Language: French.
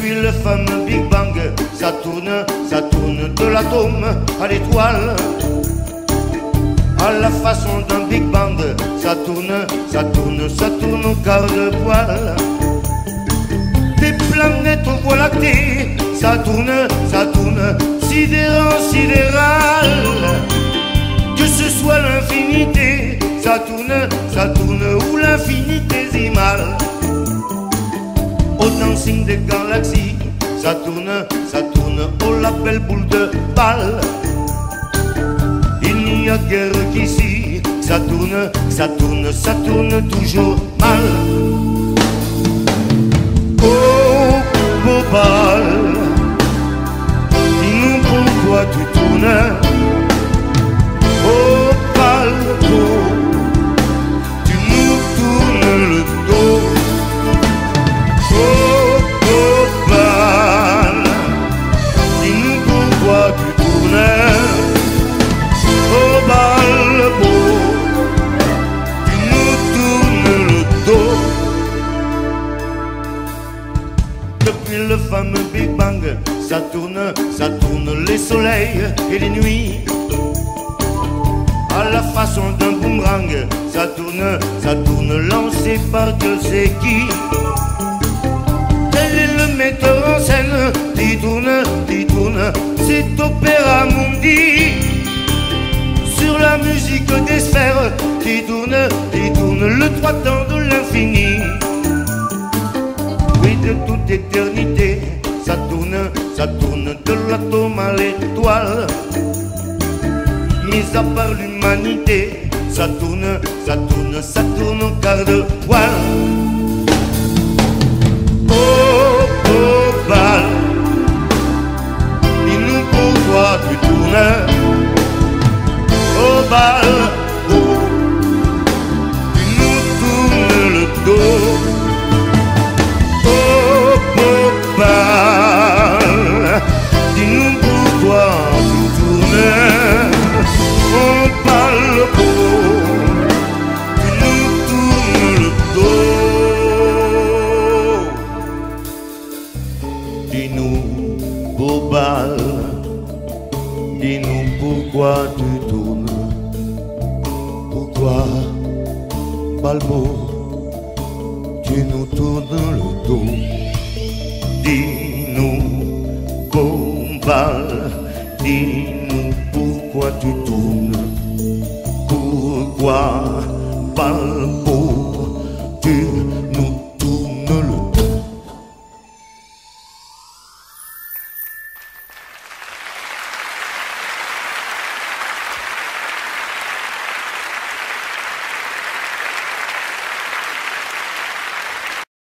Depuis le fameux Big Bang, ça tourne de l'atome à l'étoile. À la façon d'un Big Bang, ça tourne au quart de poil. Des planètes aux voies lactées, ça tourne, sidérant, sidéral. Que ce soit l'infinité, ça tourne, ou l'infinitésimal. Au dancing des galaxies, ça tourne, on l'appelle boule de balle. Il n'y a guère qu'ici, ça tourne toujours mal. Oh, beau bal, dis-nous pourquoi tu tournes. Oh, bal, beau, tu nous tournes le dos. Oh, beau bal, dis-nous pourquoi tu tournes. Oh, bal, beau, tu nous tournes le dos. Depuis le fameux Big Bang, ça tourne les soleils et les nuits. À la façon d'un boomerang, ça tourne lancé par Dieu sait qui. Tel est le metteur en scène qui tourne, c'est Opéra Mundi. Sur la musique des sphères qui tourne le trois temps de l'infini. Oui, de toute éternité, ça tourne de l'atome à l'étoile. Mis à part l'humanité, ça tourne au quart de poil. Oh, oh, bal, dis-nous pourquoi tu tournes. Oh, bal, oh, tu nous tournes le dos. Oh, oh, bal, dis-nous pourquoi tu tournes. Oh, bal, oh, tu nous tournes le dos. Dis-nous, beau bal, dis-nous pourquoi tu tournes. Pourquoi, bal beau, tu nous tournes le dos. Dis-nous, beau bal, dis-nous pourquoi tu tournes. Pourquoi, bal beau, tu